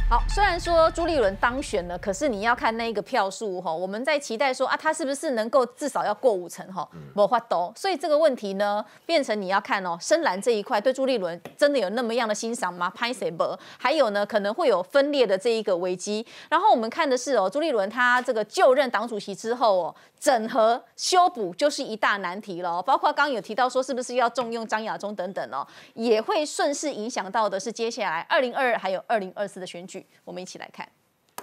好，虽然说朱立伦当选了，可是你要看那个票数哈，我们在期待说啊，他是不是能够至少要过50%哈，没法度。所以这个问题呢，变成你要看哦，深蓝这一块对朱立伦真的有那么样的欣赏吗？拍谁不？还有呢，可能会有分裂的这一个危机。然后我们看的是哦，朱立伦他这个就任党主席之后哦，整合修补就是一大难题了哦。包括刚刚有提到说，是不是要重用张亚中等等哦，也会顺势影响到的是接下来2022还有2024的选举。我们一起来看。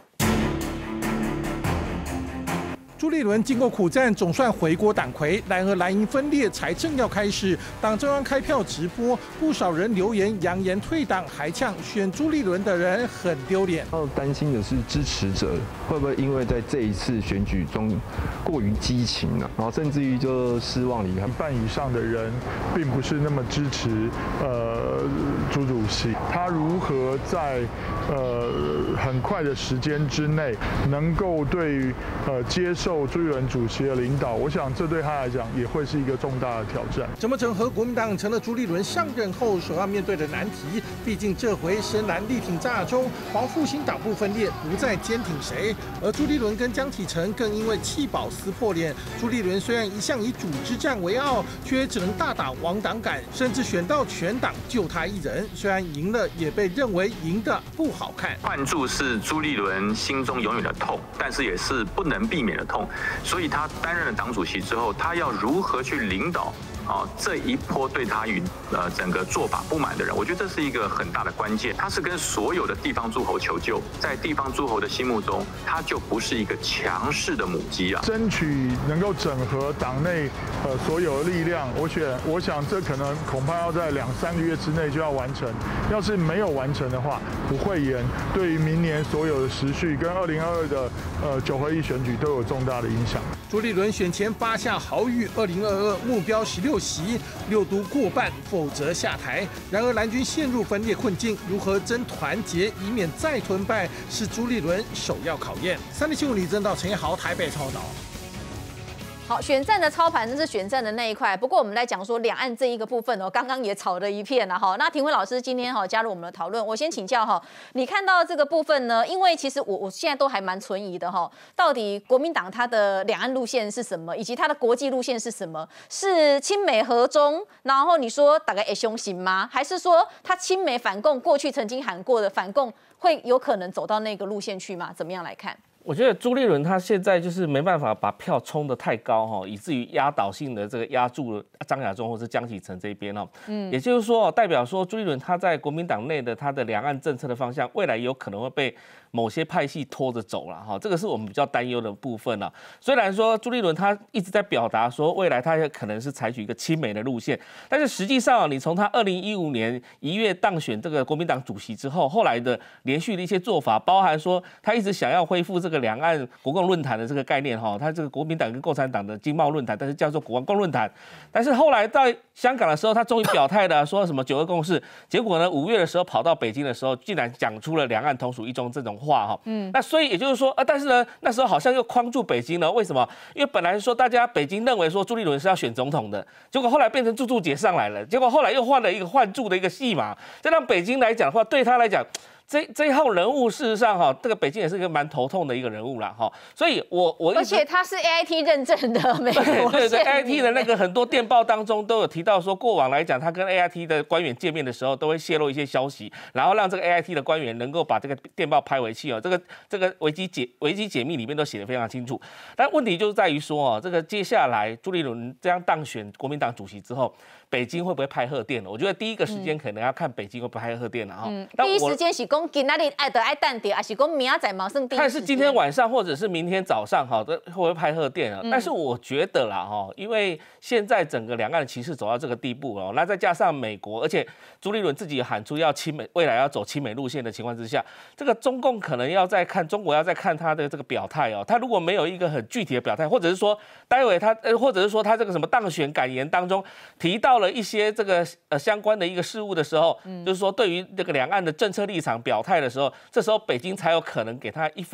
朱立伦经过苦战，总算回国党魁，蓝和蓝营分裂才正要开始。党中央开票直播，不少人留言扬言退党，还呛选朱立伦的人很丢脸。 要担心的是支持者会不会因为在这一次选举中过于激情了，然后甚至于就失望离开。 一半以上的人并不是那么支持朱主席，他如何在很快的时间之内能够对于接受朱立伦主席的领导，我想这对他来讲也会是一个重大的挑战。 怎么整合国民党成了朱立伦上任后所要面对的难题。毕竟这回深蓝力挺张亚中，黄复兴党部分裂，不再坚挺谁。而朱立伦跟江启臣更因为弃保撕破脸。朱立伦虽然一向以组织战为傲，却只能大打亡党感，甚至选到全党就他一人。虽然赢了，也被认为赢得不好看。 换注是朱立伦心中永远的痛，但是也是不能避免的痛。所以他担任了党主席之后，他要如何去领导这一波对他与整个做法不满的人，我觉得这是一个很大的关键。他是跟所有的地方诸侯求救，在地方诸侯的心目中，他就不是一个强势的母鸡啊。 争取能够整合党内所有的力量，我想这可能恐怕要在2、3个月之内就要完成。要是没有完成的话，不会延，对于明年所有的时序跟2022的9合1选举都有重大的影响。 朱立伦选前8下豪语，2022目标16席，6都过半，否则下台。然而蓝军陷入分裂困境，如何争团结，以免再吞败，是朱立伦首要考验。3立新闻李正道、陈彦豪台北报道。 好，选战的操盘那是选战的那一块。不过我们来讲说两岸这一个部分哦，刚刚也吵了一片了哈。那庭辉老师今天加入我们的讨论，我先请教哈，你看到这个部分呢？因为其实我现在都还蛮存疑的哈，到底国民党它的两岸路线是什么，以及它的国际路线是什么？是亲美和中，然后你说大概会相信吗？还是说他亲美反共过去曾经喊过的反共会有可能走到那个路线去吗？怎么样来看？ 我觉得朱立伦他现在就是没办法把票冲得太高哈，以至于压倒性的这个压住了张亚中或是江启臣这一边哦。也就是说，代表说朱立伦他在国民党内的他的两岸政策的方向，未来有可能会被某些派系拖着走了哈，这个是我们比较担忧的部分了。虽然说朱立伦他一直在表达说未来他可能是采取一个亲美的路线，但是实际上你从他2015年1月当选这个国民党主席之后，后来的连续的一些做法，包含说他一直想要恢复这个两岸国共论坛的这个概念哈，他这个国民党跟共产党的经贸论坛，但是叫做国共论坛，但是后来在香港的时候，他终于表态了，说什么9·2共识，结果呢5月的时候跑到北京的时候，竟然讲出了两岸同属一中这种话哈，那所以也就是说，但是呢那时候好像又框住北京了，为什么？因为本来说大家北京认为说朱立伦是要选总统的，结果后来变成朱姐上来了，结果后来又换了一个换柱的一个戏码，这让北京来讲的话，对他来讲。这一号人物，事实上哈，这个北京也是一个蛮头痛的一个人物啦哈，所以而且他是 AIT 认证的美国对 AIT 的那个很多电报当中都有提到说，过往来讲，他跟 AIT 的官员见面的时候，都会泄露一些消息，然后让这个 AIT 的官员能够把这个电报拍回去哦，这个危机解密里面都写得非常清楚。但问题就是在于说哦，这个接下来朱立伦这样当选国民党主席之后，北京会不会派贺电了？我觉得第一个时间可能要看北京会不会派贺电了哈。 第一时间是讲今仔日爱的爱淡定，还是讲明仔载马上第一时间？ 看是今天晚上或者是明天早上哈，会不会派贺电啊？但是我觉得啦哈，因为现在整个两岸的情势走到这个地步哦，那再加上美国，而且朱立伦自己喊出要亲美，未来要走亲美路线的情况之下，这个中共可能要再看中国要再看他的这个表态哦。他如果没有一个很具体的表态，或者是说待会他或者是说他这个什么当选感言当中提到了一些这个相关的一个事物的时候，就是说对于这个两岸的政策立场表态的时候，这时候北京才有可能给他一封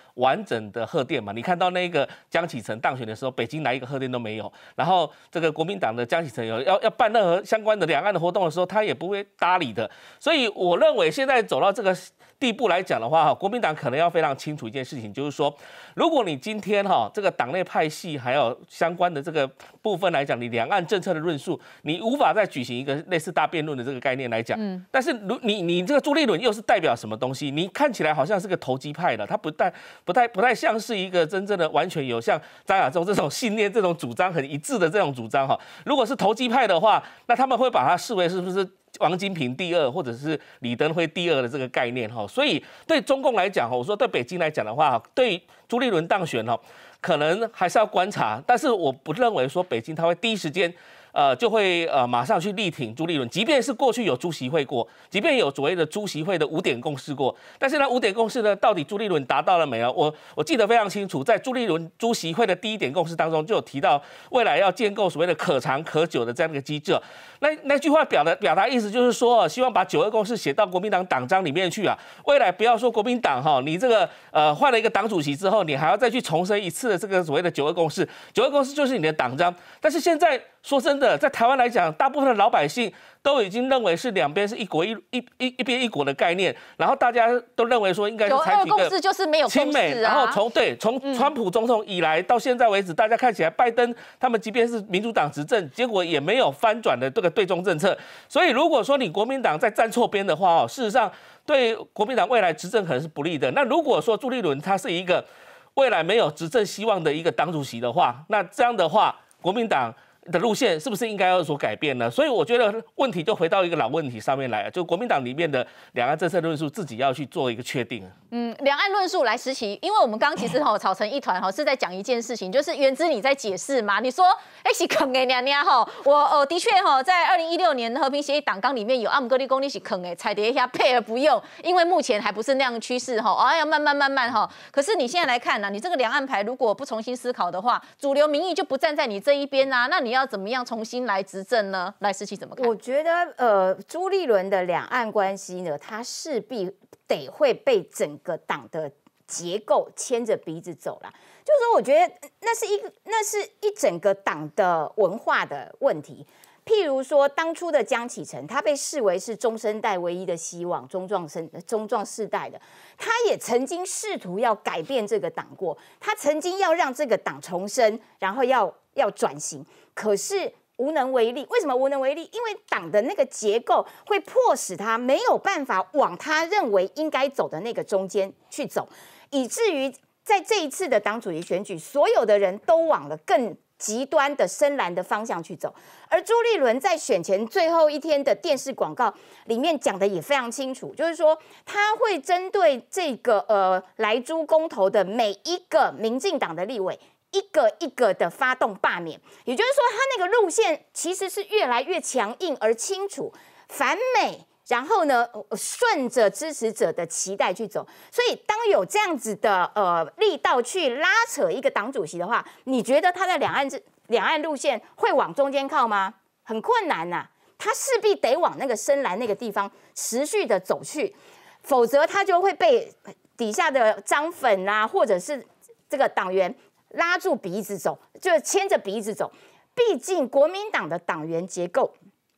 完整的核电嘛。你看到那个江启臣当选的时候，北京来一个核电都没有，然后这个国民党的江启臣要办任何相关的两岸的活动的时候，他也不会搭理的。所以我认为现在走到这个地步来讲的话，国民党可能要非常清楚一件事情，就是说，如果你今天这个党内派系还有相关的这个部分来讲，你两岸政策的论述，你无法再举行一个类似大辩论的这个概念来讲。但是你这个朱立伦又是代表什么东西？你看起来好像是个投机派的，他不太像是一个真正的完全有像张亚中这种信念、这种主张很一致的这种主张哈。如果是投机派的话，那他们会把它视为是不是王金平第二，或者是李登辉第二的这个概念哈。所以对中共来讲，我说对北京来讲的话，对朱立伦当选可能还是要观察，但是我不认为说北京他会第一时间就会马上去力挺朱立伦，即便是过去有朱习会过，即便有所谓的朱习会的5点共识过，但是呢5点共识呢，到底朱立伦达到了没有？我记得非常清楚，在朱立伦朱习会的第1点共识当中，就有提到未来要建构所谓的可长可久的这样的一个机制。那句话表达意思就是说，希望把9·2共识写到国民党党章里面去啊。未来不要说国民党你这个换了一个党主席之后，你还要再去重申一次的这个所谓的9·2共识，9·2共识就是你的党章。但是现在说真的，在台湾来讲，大部分的老百姓都已经认为是两边是一国一边一国的概念，然后大家都认为说应该是采取一个共识就是没有亲美，然后从川普总统以来到现在为止，大家看起来拜登他们即便是民主党执政，结果也没有翻转的这个对中政策。所以如果说你国民党在站错边的话事实上对国民党未来执政可能是不利的。那如果说朱立伦他是一个未来没有执政希望的一个党主席的话，那这样的话，国民党的路线是不是应该要有所改变呢？所以我觉得问题就回到一个老问题上面来了，就国民党里面的两岸政策论述自己要去做一个确定。 两岸论述来时期，因为我们刚其实吵成一团是在讲一件事情，就是元之你在解释嘛，你说是坑的娘娘我的确在2016年和平协议党纲里面有阿姆格利公你是坑的，踩跌一下配而不用，因为目前还不是那样的趋势要慢慢可是你现在来看你这个两岸牌如果不重新思考的话，主流民意就不站在你这一边啊，那你要怎么样重新来执政呢？来时期怎么看？ 我觉得朱立伦的两岸关系呢，他势必得会被整个党的结构牵着鼻子走啦。就是说，我觉得那是一整个党的文化的问题。譬如说，当初的江启臣，他被视为是中生代唯一的希望，中壮世代的，他也曾经试图要改变这个党过，他曾经要让这个党重生，然后要转型，可是无能为力。为什么无能为力？因为党的那个结构会迫使他没有办法往他认为应该走的那个中间去走，以至于在这一次的党主席选举，所有的人都往了更极端的深蓝的方向去走。而朱立伦在选前最后一天的电视广告里面讲的也非常清楚，就是说他会针对这个莱猪公投的每一个民进党的立委一个一个的发动罢免，也就是说他那个路线其实是越来越强硬而清楚，反美，然后呢顺着支持者的期待去走。所以当有这样子的力道去拉扯一个党主席的话，你觉得他的两岸路线会往中间靠吗？很困难啊，他势必得往那个深蓝那个地方持续的走去，否则他就会被底下的张粉啊，或者是这个党员拉住鼻子走，就牵着鼻子走。毕竟国民党的党员结构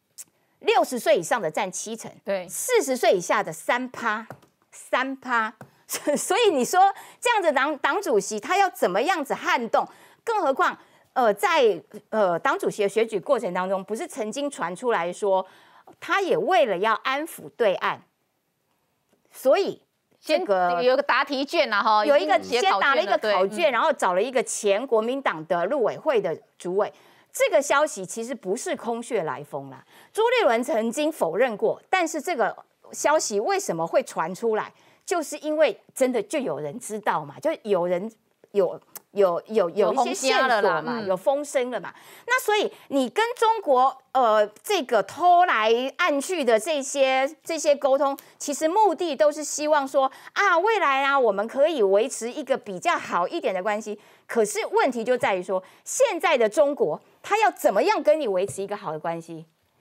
，60岁以上的占7成， 对 ，40岁以下的3%，所以你说这样子党主席他要怎么样子撼动？更何况在党主席的选举过程当中，不是曾经传出来说，他也为了要安抚对岸，所以这个有个答题卷啊， 有一个先打了一个考卷，然后找了一个前国民党的陆委会的主委。这个消息其实不是空穴来风啦，朱立伦曾经否认过，但是这个消息为什么会传出来，就是因为真的就有人知道嘛，就有人有一些线索嘛，有风声了嘛。那所以你跟中国这个偷来暗去的这些沟通，其实目的都是希望说啊，未来啊我们可以维持一个比较好一点的关系。可是问题就在于说，现在的中国他要怎么样跟你维持一个好的关系？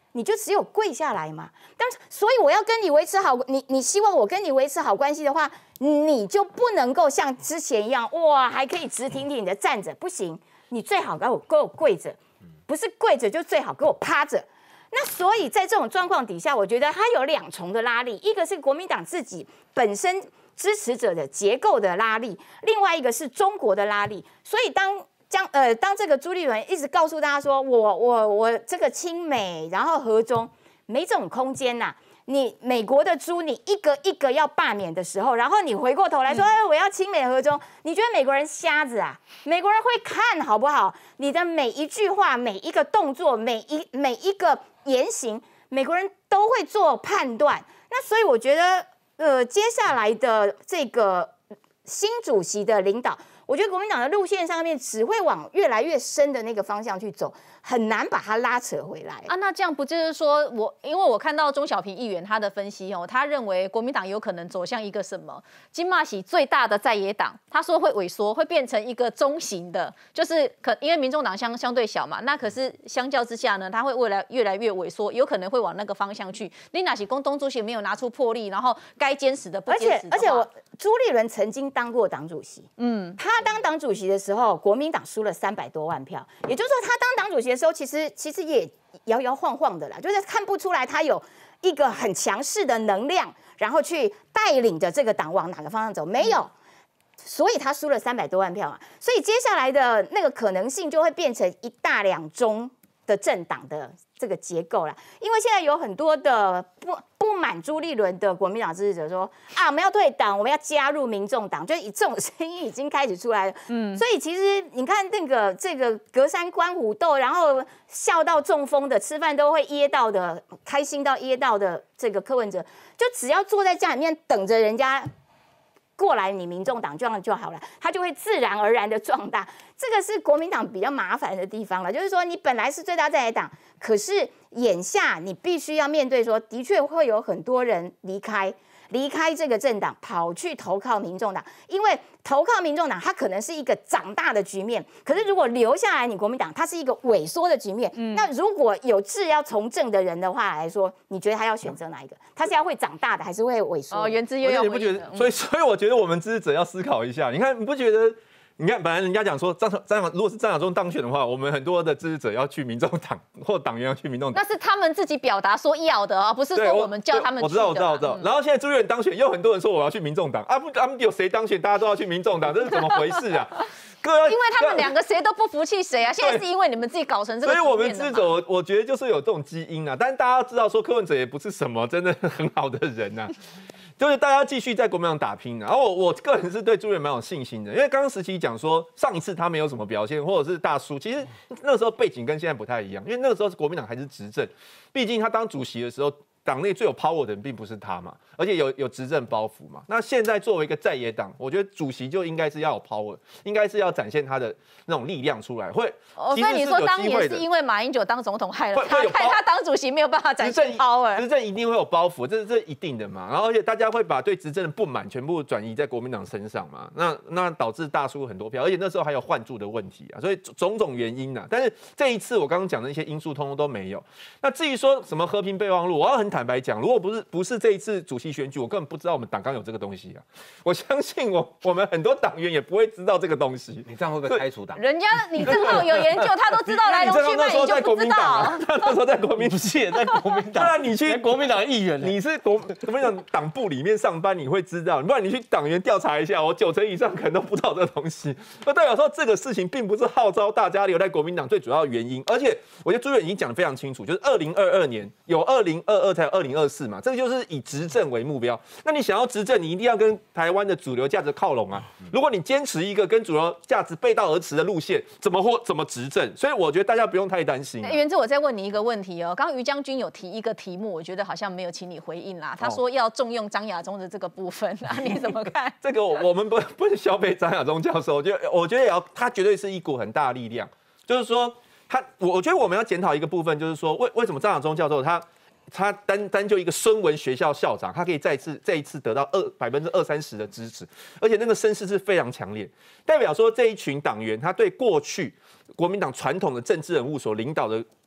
你就只有跪下来嘛。但是，所以我要跟你维持好，你希望我跟你维持好关系的话，你就不能够像之前一样，哇，还可以直挺挺的站着，不行，你最好给我跪着，不是跪着就最好给我趴着。那所以在这种状况底下，我觉得它有2重的拉力，一个是国民党自己本身支持者的结构的拉力，另外一个是中国的拉力。所以当这个朱立伦一直告诉大家说，我这个亲美，然后和中没这种空间呐。你美国的猪，你一个一个要罢免的时候，然后你回过头来说，我要亲美和中，你觉得美国人瞎子啊？美国人会看好不好？你的每一句话、每一个动作、每一个言行，美国人都会做判断。那所以我觉得，接下来的这个新主席的领导，我觉得国民党的路线上面只会往越来越深的那个方向去走，很难把它拉扯回来啊。那这样不就是说因为我看到钟小平议员他的分析哦，他认为国民党有可能走向一个什么金马喜最大的在野党，他说会萎缩，会变成一个中型的，就是因为民众党相对小嘛，那可是相较之下呢，他会未来越来越萎缩，有可能会往那个方向去。你那是公东主席没有拿出魄力，然后该坚持的不坚持的话， 而且朱立伦曾经当过党主席，他当党主席的时候，国民党输了300多万票，也就是说，他当党主席的时候，其实也摇摇晃晃的啦，就是看不出来他有一个很强势的能量，然后去带领着这个党往哪个方向走，没有，所以他输了300多万票啊，所以接下来的那个可能性就会变成1大2中的政党的这个结构啦，因为现在有很多的不满朱立伦的国民党支持者说啊，我们要退党，我们要加入民众党，就这种声音已经开始出来了。所以其实你看这个隔山观虎斗，然后笑到中风的，吃饭都会噎到的，开心到噎到的这个柯文哲，就只要坐在家里面等着人家过来你民众党这样就好了，他就会自然而然的壮大。这个是国民党比较麻烦的地方了，就是说你本来是最大在野党，可是眼下你必须要面对说，的确会有很多人离开这个政党，跑去投靠民众党，因为投靠民众党，它可能是一个长大的局面，可是如果留下来你国民党，它是一个萎缩的局面。那如果有志要从政的人的话来说，你觉得他要选择哪一个？他是要会长大的，还是会萎缩？ 原汁原味。 你不觉得？所以我觉得我们支持者要思考一下。你看，你不觉得？你看，本来人家讲说如果是张亚中当选的话，我们很多的支持者要去民众党，或党员要去民众党。 那是他们自己表达说要的啊，不是说我们叫他们去的。 我知道。然后现在朱立伦当选，又很多人说我要去民众党啊，他们有谁当选，大家都要去民众党，这是怎么回事啊？ 因为他们2个谁都不服气谁啊！现在是因为你们自己搞成这个局面的嘛。 所以我们支持者，我觉得就是有这种基因啊。但是大家知道说柯文哲也不是什么真的很好的人啊。就是大家继续在国民党打拼，然后我个人是对朱立伦蛮有信心的，因为刚刚时期讲说上一次他没有什么表现，或者是大输，其实那时候背景跟现在不太一样，因为那个时候是国民党还是执政，毕竟他当主席的时候，党内最有 power 的人并不是他嘛，而且有执政包袱嘛。那现在作为一个在野党，我觉得主席就应该是要有 power， 应该是要展现他的那种力量出来。所以你说当年是因为马英九当总统害了他，害他当主席没有办法展现 power， 执政一定会有包袱，这一定的嘛。然后而且大家会把对执政的不满全部转移在国民党身上嘛，那导致大输很多票，而且那时候还有换柱的问题啊，所以种种原因啊。但是这一次我刚刚讲的那些因素通通都没有。那至于说什么和平备忘录，我要很坦白讲，如果不是这一次主席选举，我根本不知道我们党纲有这个东西啊。我相信我们很多党员也不会知道这个东西。 你这样会不会开除党？ 人家李正浩有研究，他都知道来龙去脉，你就不知道。 他那时候在国民党， 不是也在国民党？ 对啊，你去国民党议员， 你是国民党党部里面上班，你会知道。不然你去党员调查一下，我90%以上可能都不知道这个东西。那代表说这个事情并不是号召大家留在国民党最主要的原因。而且我觉得朱立伦已经讲得非常清楚，就是2022年有2022才有2024嘛，这个就是以执政为目标。那你想要执政，你一定要跟台湾的主流价值靠拢啊。如果你坚持一个跟主流价值背道而驰的路线，怎么执政？所以我觉得大家不用太担心。 元智，我再问你一个问题哦。刚刚于将军有提一个题目，我觉得好像没有请你回应啦。他说要重用张亚中的这个部分啊，你怎么看？ 这个我们不能消费张亚中教授，我觉得也要，他绝对是一股很大的力量。就是说，我觉得我们要检讨一个部分，就是说为什么张亚中教授他单就一个孙文学校校长，他可以这一次得到20-30%的支持，而且那个声势是非常强烈，代表说这一群党员他对过去国民党传统的政治人物所领导的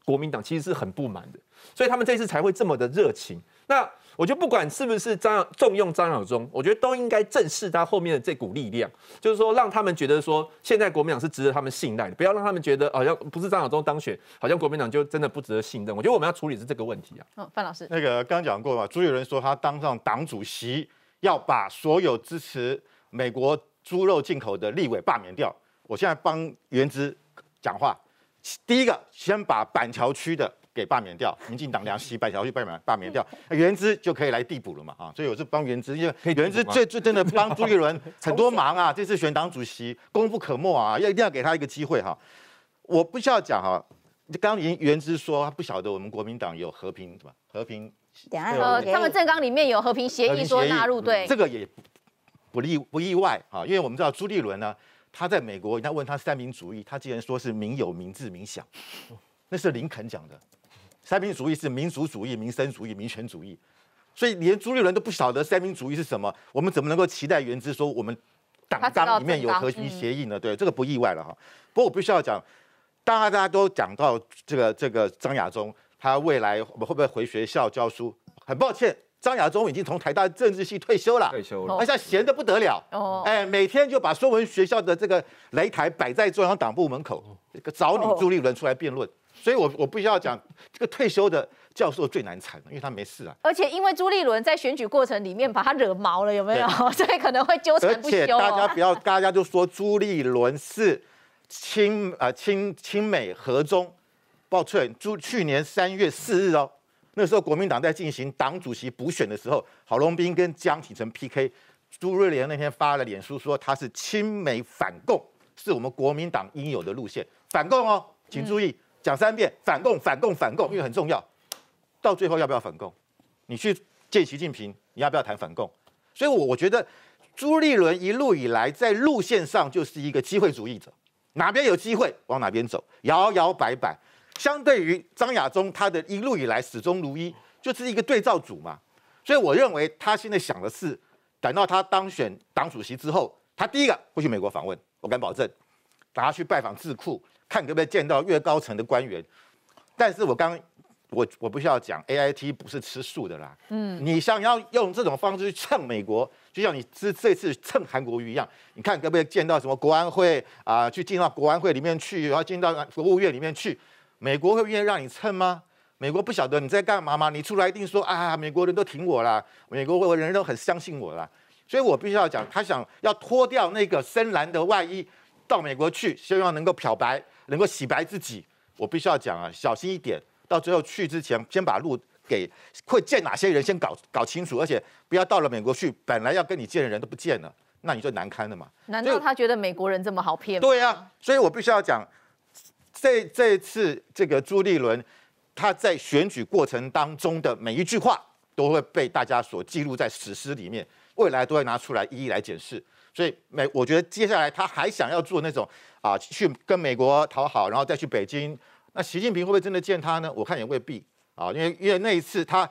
国民党其实是很不满的，所以他们这次才会这么的热情。那我觉得不管是不是重用张亚中，我觉得都应该正视他后面的这股力量，就是说让他们觉得说现在国民党是值得他们信赖的，不要让他们觉得好像不是张亚中当选，好像国民党就真的不值得信任。我觉得我们要处理是这个问题啊。 范老师， 那个刚讲过嘛，朱立伦说他当上党主席要把所有支持美国猪肉进口的立委罢免掉。我现在帮元之讲话，第一个先把板桥区的给罢免掉，民进党2席板桥区罢免掉，元之就可以来递补了嘛啊！所以我是帮元之，因为元之最真的帮朱立伦很多忙啊，这次选党主席功不可没啊，一定要给他一个机会哈。我不需要讲哈，刚刚元之说他不晓得我们国民党有和平两岸他们政纲里面有和平协议说纳入，对， 这个也不意外啊，因为我们知道朱立伦呢，他在美国，人家问他三民主义，他竟然说是民有、民治、民享，那是林肯讲的。三民主义是民族主义、民生主义、民权主义，所以连朱立伦都不晓得三民主义是什么，我们怎么能够期待元之说我们党纲里面有和平协议呢？对，这个不意外了哈。不过我必须要讲，大家都讲到这个张亚中，他未来我们会不会回学校教书？很抱歉，张亚中已经从台大政治系退休了，他现在闲得不得了，每天就把说文学校的这个擂台摆在中央党部门口，找你朱立伦出来辩论。所以我必须要讲，这个退休的教授最难缠，因为他没事啊。 而且因为朱立伦在选举过程里面把他惹毛了，有没有？所以可能会纠缠不休。 而且大家都说朱立伦是亲美和中，抱歉，去年3月4日哦，那时候国民党在进行党主席补选的时候，郝龙斌跟江启臣 PK， 朱瑞莲那天发了脸书说他是亲美反共，是我们国民党应有的路线，反共哦，请注意。讲3遍，反共，反共，反共，因为很重要。到最后要不要反共？你去见习近平，你要不要谈反共？所以我觉得朱立伦一路以来在路线上就是一个机会主义者，哪边有机会往哪边走，摇摇摆摆。相对于张亚中，他的一路以来始终如一，就是一个对照组嘛。所以我认为他现在想的是，等到他当选党主席之后，他第一个会去美国访问，我敢保证，打他去拜访智库。看可不可以见到越高层的官员，但是我不需要讲 AIT 不是吃素的啦，你想要用这种方式去蹭美国，就像你这次蹭韩国瑜一样，你看可不可以见到什么国安会啊，去进到国安会里面去，然后进到国务院里面去，美国会愿意让你蹭吗？美国不晓得你在干嘛吗？你出来一定说啊，美国人都挺我啦，美国人都很相信我啦，所以我必须要讲，他想要脱掉那个深蓝的外衣，到美国去，希望能够漂白。能够洗白自己，我必须要讲啊，小心一点。到最后去之前，先把路给会见哪些人先搞清楚，而且不要到了美国去，本来要跟你见的人都不见了，那你就难堪了嘛。 难道他觉得美国人这么好骗吗？ 对啊，所以我必须要讲，这一次这个朱立伦他在选举过程当中的每一句话，都会被大家所记录在史诗里面，未来都会拿出来一一来检视。所以我觉得接下来他还想要做那种去跟美国讨好，然后再去北京。那习近平会不会真的见他呢？我看也未必啊，因为那一次他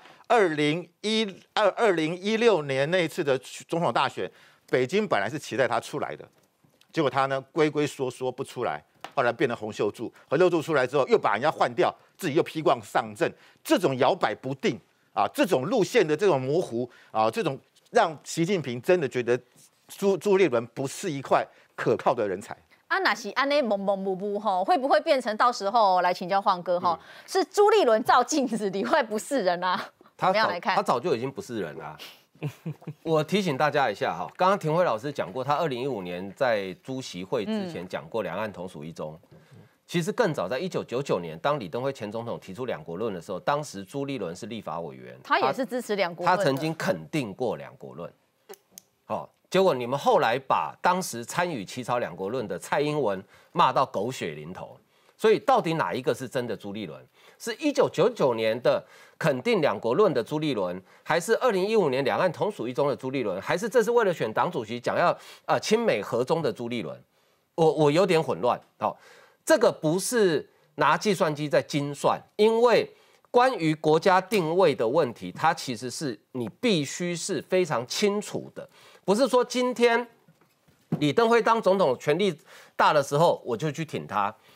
2016年那一次的总统大选，北京本来是期待他出来的，结果他呢龟缩不出来，后来变成洪秀柱，洪秀柱出来之后又把人家换掉，自己又披挂上阵，这种摇摆不定啊，这种路线的这种模糊啊，这种让习近平真的觉得。朱立伦不是一块可靠的人才。 那是安内蒙蒙不吼，会不会变成到时候来请教晃哥哈？是朱立伦照镜子里会不是人啊？怎么样来看？ 他早就已经不是人了。我提醒大家一下哈，刚刚庭辉老师讲过，他2015年在朱习会之前讲过两岸同属一中。其实更早，在1999年，当李登辉前总统提出两国论的时候，当时朱立伦是立法委员， 他也是支持两国论， 他曾经肯定过两国论。好。结果你们后来把当时参与起草两国论的蔡英文骂到狗血淋头，所以到底哪一个是真的朱立伦？是1999年的肯定两国论的朱立伦，还是2015年两岸同属一中的朱立伦，还是这是为了选党主席讲要亲美和中的朱立伦？我有点混乱。好，这个不是拿计算机在精算，因为关于国家定位的问题，它其实是你必须是非常清楚的。不是说今天李登辉当总统权力大的时候，我就去挺他。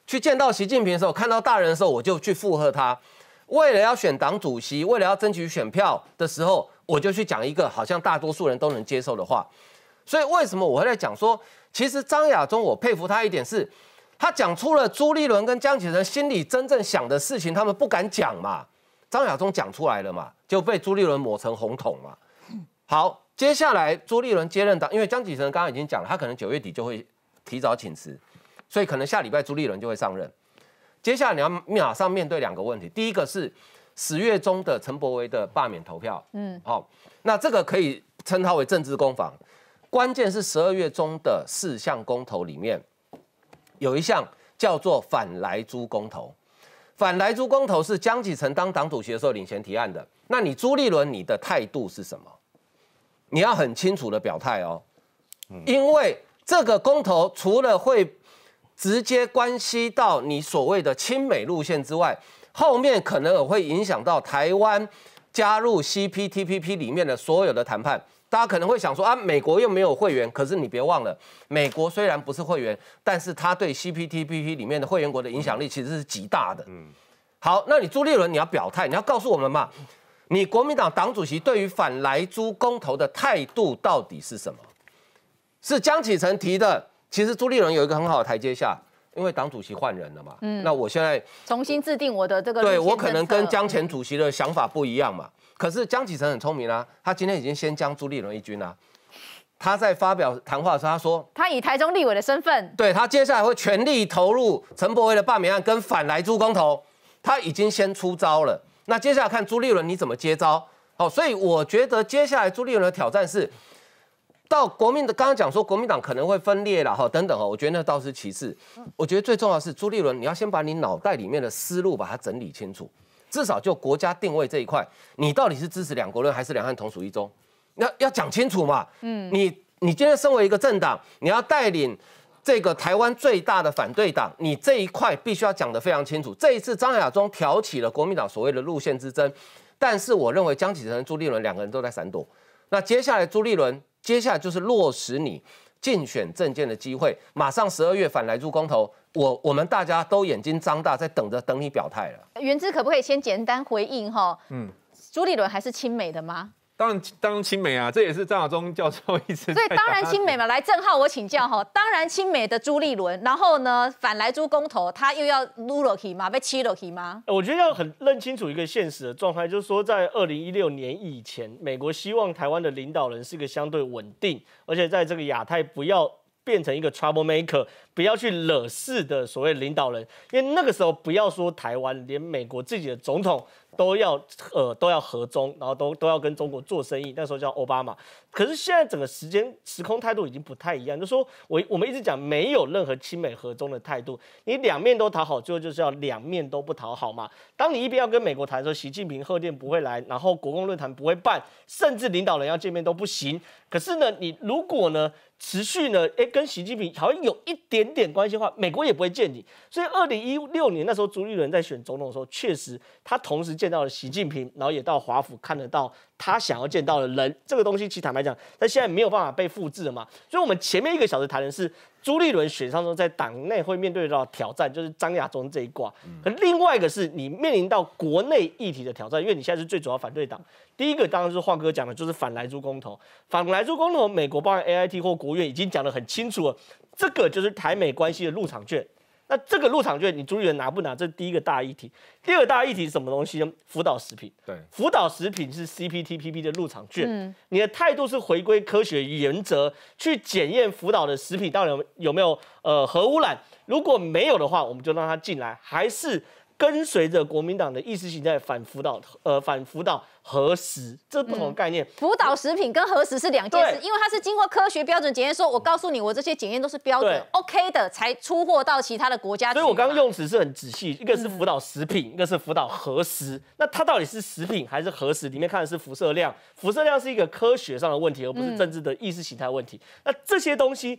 去见到习近平的时候，看到大人的时候，我就去附和他。为了要选党主席，为了要争取选票的时候，我就去讲一个好像大多数人都能接受的话。所以为什么我会在讲说，其实张亚中我佩服他一点是，他讲出了朱立伦跟江启臣心里真正想的事情，他们不敢讲嘛。张亚中讲出来了嘛，就被朱立伦抹成红桶嘛。好，接下来朱立伦接任党，因为江启臣刚刚已经讲了，他可能9月底就会提早请辞，所以可能下礼拜朱立伦就会上任。接下来你要马上面对2个问题，第一个是10月中的陈柏惟的罢免投票，好，那这个可以称它为政治攻防。关键是12月中的4项公投里面，有一项叫做反莱猪公投。反莱猪公投是江启臣当党主席的时候领衔提案的。那你朱立伦，你的态度是什么？你要很清楚的表态哦，因为这个公投除了会直接关系到你所谓的亲美路线之外，后面可能也会影响到台湾加入 CPTPP 里面的所有的谈判。大家可能会想说啊，美国又没有会员，可是你别忘了，美国虽然不是会员，但是他对 CPTPP 里面的会员国的影响力其实是极大的。好，那你朱立伦你要表态，你要告诉我们嘛，你国民党党主席对于反莱猪公投的态度到底是什么？是江启臣提的。其实朱立伦有一个很好的台阶下，因为党主席换人了嘛。那我现在重新制定我的这个对我可能跟江前主席的想法不一样嘛。可是江启臣很聪明啊，他今天已经先将朱立伦一军啊。他在发表谈话的时候，他说他以台中立委的身份， 对他接下来会全力投入陈柏惟的罢免案跟反莱猪公投，他已经先出招了。那接下来看朱立伦你怎么接招。好，所以我觉得接下来朱立伦的挑战是。到国民的刚刚讲说国民党可能会分裂啦，等等我觉得那倒是其次。我觉得最重要的是朱立伦，你要先把你脑袋里面的思路把它整理清楚，至少就国家定位这一块，你到底是支持2国论还是两岸同属一中？要讲清楚嘛。你今天身为一个政党，你要带领这个台湾最大的反对党，你这一块必须要讲得非常清楚。这一次张亚中挑起了国民党所谓的路线之争，但是我认为江启臣、朱立伦2个人都在闪躲。那接下来朱立伦。接下来就是落实你竞选政见的机会，马上12月反莱猪公投，我们大家都眼睛张大，在等你表态了。 元之可不可以先简单回应哈？朱立伦还是亲美的吗？ 当然亲美啊，这也是张亚中教授一直在。 所以当然亲美嘛。来，正皓我请教哈，当然亲美的朱立伦，然后呢反莱猪公投，他又要撸落去吗？被欺落去吗？ 我觉得要很认清楚一个现实的状态，就是说在2016年以前，美国希望台湾的领导人是一个相对稳定，而且在这个亚太不要变成一个 trouble maker， 不要去惹事的所谓领导人，因为那个时候不要说台湾，连美国自己的总统都要合中，然后都要跟中国做生意，那时候叫奥巴马。可是现在整个时空态度已经不太一样，就是说我们一直讲没有任何亲美合中的态度，你两面都讨好，最后就是要两面都不讨好嘛。当你一边要跟美国谈的时候，习近平贺电不会来，然后国共论坛不会办，甚至领导人要见面都不行。可是呢，你如果呢持续呢，跟习近平好像有一点点关系的话，美国也不会见你。所以2016年那时候朱立伦在选总统的时候，确实他同时见到了习近平，然后也到华府看得到他想要见到的人。这个东西其实坦白讲，在现在没有办法被复制了嘛。所以我们前面1个小时谈的是朱立伦选上之后，在党内会面对到挑战，就是张亚中这一挂。可另外一个是你面临到国内议题的挑战，因为你现在是最主要反对党。第一个当然是晃哥讲的，就是反莱猪公投。反莱猪公投，美国包含 AIT 或国务院已经讲得很清楚了，这个就是台美关系的入场券。那这个入场券，你朱立伦拿不拿？这是第一个大议题。第二个大议题是什么东西呢？辅导食品。 对， 辅导食品是 CPTPP 的入场券。你的态度是回归科学原则，去检验辅导的食品到底有没有核污染。如果没有的话，我们就让它进来，还是跟随着国民党的意识形态反辅导核食，这是不同的概念。 辅导食品跟核食是2件事，因为它是经过科学标准检验，说我告诉你，我这些检验都是标准 OK 的，才出货到其他的国家去。 所以我刚刚用词是很仔细，一个是辅导食品，一个是辅导核食。那它到底是食品还是核食？里面看的是辐射量，辐射量是一个科学上的问题，而不是政治的意识形态问题。那这些东西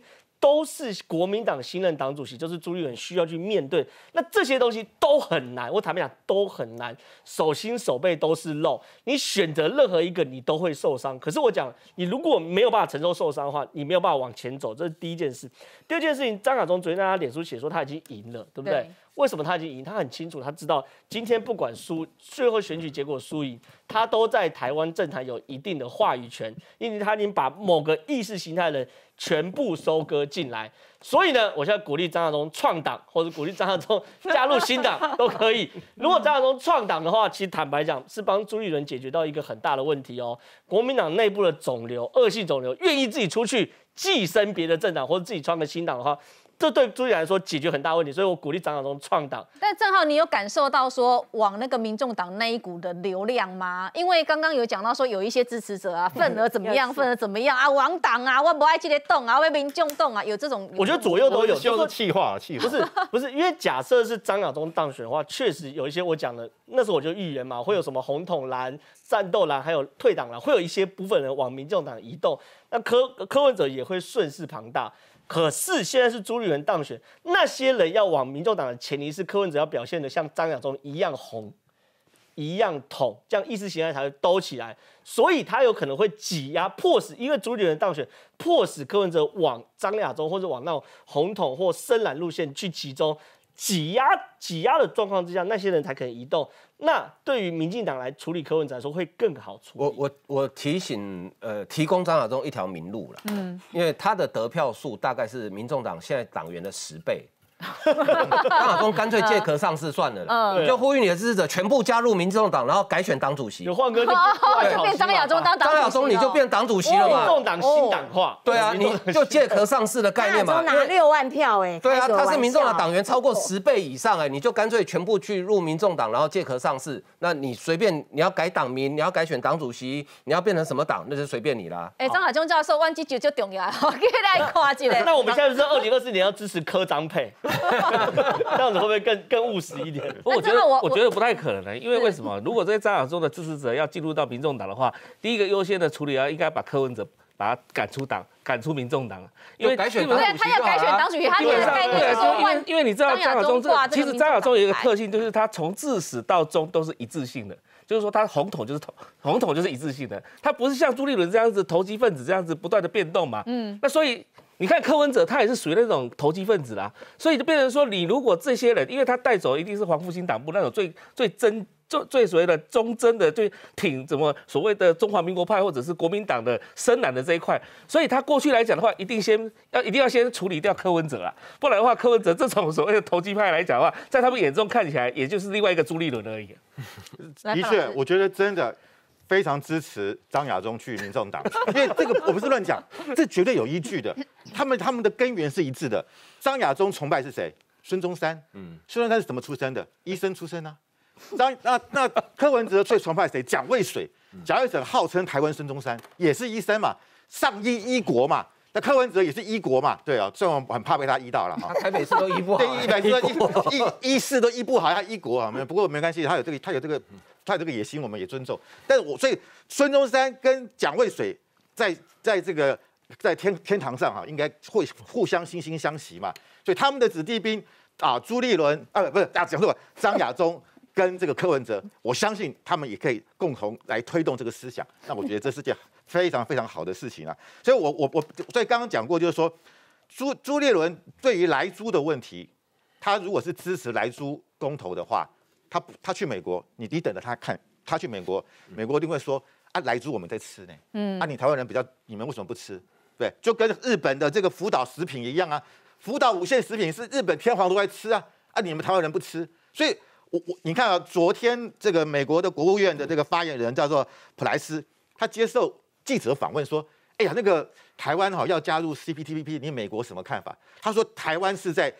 都是国民党新任党主席，就是朱立伦需要去面对。那这些东西都很难，我坦白讲都很难，手心手背都是肉。你选择任何一个，你都会受伤。可是我讲，你如果没有办法承受受伤的话，你没有办法往前走，这是第一件事。第二件事情，张亚中昨天在他脸书写说他已经赢了，对不对？为什么他已经赢？他很清楚，他知道今天不管输，最后选举结果输赢，他都在台湾政坛有一定的话语权，因为他已经把某个意识形态的人全部收割进来。所以呢，我现在鼓励张亚中创党，或者鼓励张亚中加入新党都可以。如果张亚中创党的话，其实坦白讲是帮朱立伦解决到一个很大的问题哦。国民党内部的肿瘤，恶性肿瘤，愿意自己出去寄生别的政党，或者自己创个新党的话，这对朱立伦来说解决很大问题，所以我鼓励张亚中创党。 但正好你有感受到说往那个民众党那一股的流量吗？因为刚刚有讲到说有一些支持者啊，份额怎么样，份额怎么样啊，王党啊，我不爱这个党啊，我民众党啊，有这种。 我觉得左右都有， 就是气话， 不是，因为假设是张亚中当选的话，确实有一些我讲的，那时候我就预言嘛，会有什么红统蓝、战斗蓝，还有退党蓝，会有一些部分人往民众党移动，那柯文哲也会顺势庞大。可是现在是朱立伦当选，那些人要往民众党的前提是柯文哲要表现的像张亚中一样红、一样统，这样意识形态才会兜起来。所以他有可能会挤压、迫使，因为朱立伦当选，迫使柯文哲往张亚中或者往那种红统或深蓝路线去集中。挤压的状况之下，那些人才可以移动。那对于民进党来处理柯文哲来说，会更好处理。 我提供张亚中一条明路了，因为他的得票数大概是民众党现在党员的10倍。张亚中干脆借壳上市算了啦，你就呼吁你的支持者全部加入民众党，然后改选党主席。 有换哥就变张亚中当党主席， 张亚中你就变党主席了嘛？ 民众党新党化， 对啊，你就借壳上市的概念嘛。 张亚中拿6万票哎， 对啊，他是民众党党员超过10倍以上哎，你就干脆全部去入民众党，然后借壳上市。那你随便你要改党名，你要改选党主席，你要变成什么党，那就随便你啦。 张亚中教授，万基就重要，我给大家看一下。 那我们现在不是2024年要支持柯张配？这样子会不会更务实一点？ 我觉得不太可能的，因为为什么？如果这些张亚中的支持者要进入到民众党的话，第一个优先的处理应该把柯文哲把他赶出党，赶出民众党，因为改选党主席， 他要改选党主席，他的概念说因为你知道张亚中其实张亚中有一个特性，就是他从自始到终都是一致性的。就是说，他红统就是一致性的，他不是像朱立伦这样子投机分子这样子不断的变动嘛。那所以你看柯文哲，他也是属于那种投机分子啦，所以就变成说，你如果这些人，因为他带走一定是黄复兴党部那种最所谓的忠贞的，最挺怎么所谓的中华民国派或者是国民党的深蓝的这一块，所以他过去来讲的话，一定要先处理掉柯文哲啦，不然的话，柯文哲这种所谓的投机派来讲的话，在他们眼中看起来也就是另外一个朱立伦而已。 的确，我觉得真的非常支持张亚中去民众党，因为这个我不是乱讲，这绝对有依据的。他们的根源是一致的。张亚中崇拜是谁？孙中山。孙中山是怎么出身的？医生出身啊。那柯文哲最崇拜谁？蒋渭水。蒋渭水号称台湾孙中山，也是医生嘛，上医国嘛。那柯文哲也是医国嘛，对啊，虽然我很怕被他医到了哈。 台北市都医不好， 对，医事都医不好，他医国啊，不过没关系，他有这个野心，我们也尊重。但是所以孙中山跟蒋渭水在天堂上哈，应该会互相惺惺相惜嘛。所以他们的子弟兵啊，朱立伦不是讲错了，张亚中跟这个柯文哲，我相信他们也可以共同来推动这个思想。那我觉得这是件非常非常好的事情啊。所以所以刚刚讲过，就是说朱立伦对于莱猪的问题，他如果是支持莱猪公投的话，他去美国，你等着他看，他去美国一定会说啊，莱猪我们在吃呢，你台湾人你们为什么不吃？对，就跟日本的这个福岛食品一样啊，福岛5线食品是日本天皇都在吃啊，你们台湾人不吃，所以你看啊，昨天这个美国的国务院的这个发言人叫做普莱斯，他接受记者访问说，哎呀，那个台湾要加入 CPTPP， 你美国什么看法？他说台湾是在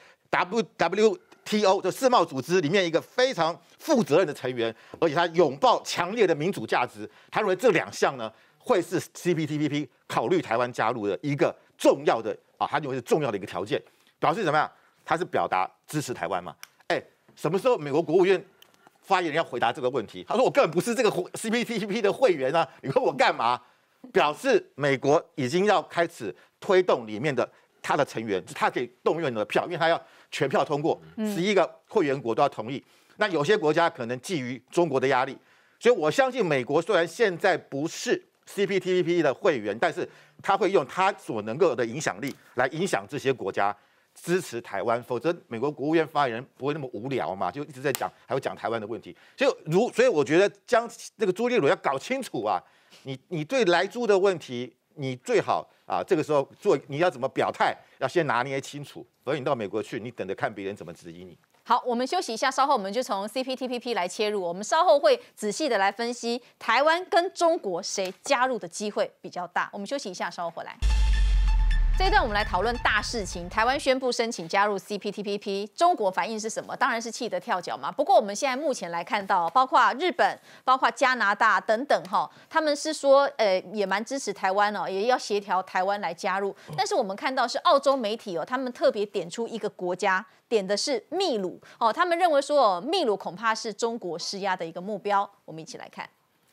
WTO 的世贸组织里面一个非常负责任的成员，而且他拥抱强烈的民主价值。他认为这2项呢，会是 CPTPP 考虑台湾加入的一个重要的他认为是重要的一个条件。表示怎么样？他是表达支持台湾嘛？什么时候美国国务院发言人要回答这个问题？他说我根本不是这个 CPTPP 的会员啊，你问我干嘛？表示美国已经要开始推动里面的他的成员，他可以动用的票，因为他要全票通过，11个会员国都要同意。那有些国家可能基于中国的压力，所以我相信美国虽然现在不是 CPTPP 的会员，但是他会用他所能够的影响力来影响这些国家支持台湾，否则美国国务院发言人不会那么无聊嘛，就一直在讲，还会讲台湾的问题。所以我觉得将那个朱立伦要搞清楚啊，你对莱猪的问题，你最好啊这个时候你要怎么表态，要先拿捏清楚，否则你到美国去，你等着看别人怎么质疑你。 好，我们休息一下，稍后我们就从 CPTPP 来切入，我们稍后会仔细的来分析台湾跟中国谁加入的机会比较大。我们休息一下，稍后回来。这一段我们来讨论大事情，台湾宣布申请加入 CPTPP， 中国反应是什么？当然是气得跳脚嘛。不过我们现在目前来看到，包括日本、包括加拿大等等哈，他们是说也蛮支持台湾哦，也要协调台湾来加入。但是我们看到是澳洲媒体哦，他们特别点出一个国家，点的是秘鲁哦，他们认为说秘鲁恐怕是中国施压的一个目标。我们一起来看。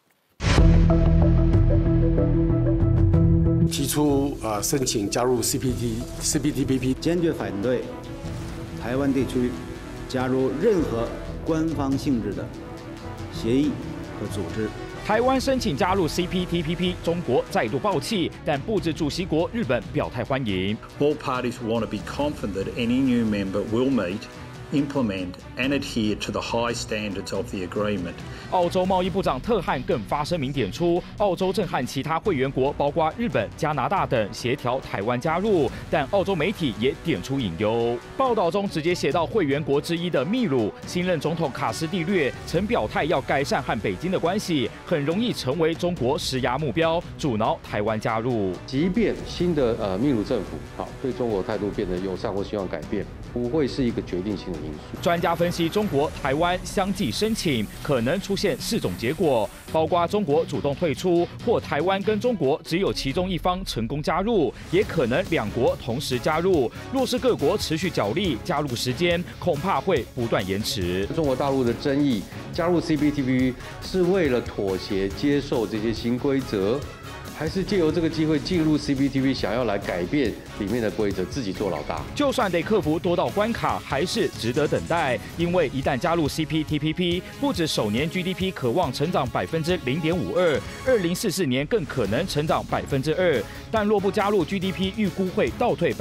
提出申请加入 CPTPP， 坚决反对台湾地区加入任何官方性质的协议和组织。 台湾申请加入 CPTPP， 中国再度爆气，但布置主席国日本表态欢迎。 All parties want to be confident that any new member will meet, implement and adhere to the high standards of the agreement. 澳洲贸易部长特汉更发声明点出，澳洲正和其他会员国，包括日本、加拿大等协调台湾加入，但澳洲媒体也点出隐忧。报道中直接写到，会员国之一的秘鲁新任总统卡斯蒂略曾表态要改善和北京的关系，很容易成为中国施压目标，阻挠台湾加入。 即便新的秘鲁政府对中国态度变得友善或希望改变，不会是一个决定性的因素。 专家分析，中国、台湾相继申请，可能出现4种结果，包括中国主动退出，或台湾跟中国只有其中一方成功加入，也可能2国同时加入。若是各国持续角力，加入时间恐怕会不断延迟。 中国大陆的争议，加入 CPTPP 是为了妥协接受这些新规则，还是借由这个机会进入 CPTPP， 想要来改变里面的规则，自己做老大？ 就算得克服多道关卡，还是值得等待。因为一旦加入 CPTPP， 不止首年 GDP 可望成长0.52%，2044年更可能成长2%。但若不加入 GDP， 预估会倒退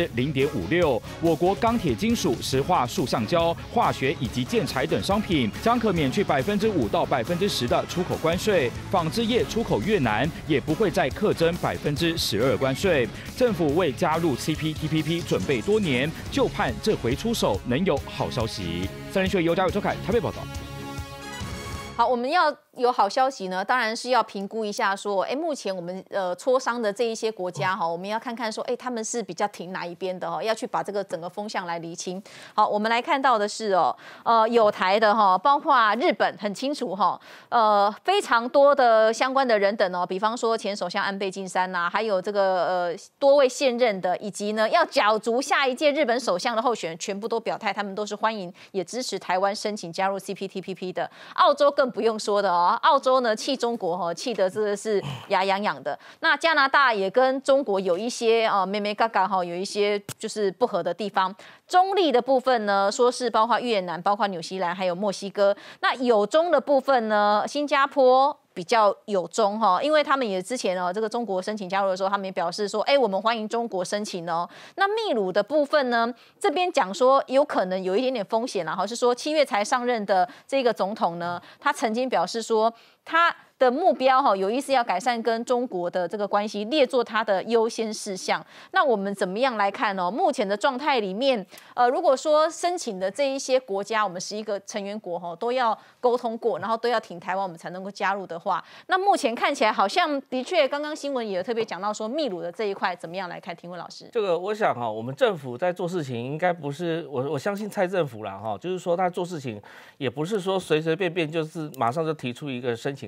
0.56%。我国钢铁、金属、石化、塑橡胶、化学以及建材等商品将可免去5%到10%的出口关税，纺织业出口越南也不会再课征12%关税。政府为加入 CPTPP 准备多年，就盼这回出手能有好消息。三人学由嘉伟、周凯台北报道。 好，我们要有好消息呢，当然是要评估一下说，目前我们磋商的这一些国家哈，我们要看看说，他们是比较挺哪一边的哈，要去把这个整个风向来厘清。好，我们来看到的是有台的哈，包括日本很清楚哈，非常多的相关的人等哦，比方说前首相安倍晋三呐，还有这个多位现任的，以及呢要角逐下一届日本首相的候选人，全部都表态，他们都是欢迎也支持台湾申请加入 CPTPP 的。澳洲更不用说的哦。澳洲呢气中国气得真的是牙痒痒的。那加拿大也跟中国有一些妹妹嘎嘎有一些就是不合的地方。中立的部分呢，说是包括越南、包括纽西兰还有墨西哥。那有中的部分呢，新加坡比较有中哈，因为他们也之前这个中国申请加入的时候，他们也表示说，我们欢迎中国申请哦。那秘鲁的部分呢，这边讲说有可能有一点点风险啦，是说7月才上任的这个总统呢，他曾经表示说他的目标有意思要改善跟中国的这个关系，列作他的优先事项。那我们怎么样来看呢？目前的状态里面，如果说申请的这一些国家，我们11个成员国都要沟通过，然后都要挺台湾，我们才能够加入的话，那目前看起来好像的确，刚刚新闻也有特别讲到说秘鲁的这一块怎么样来看？庭文老师， 这个我想我们政府在做事情应该不是我相信蔡政府啦就是说他做事情也不是说随随便便就是马上就提出一个申请案出来。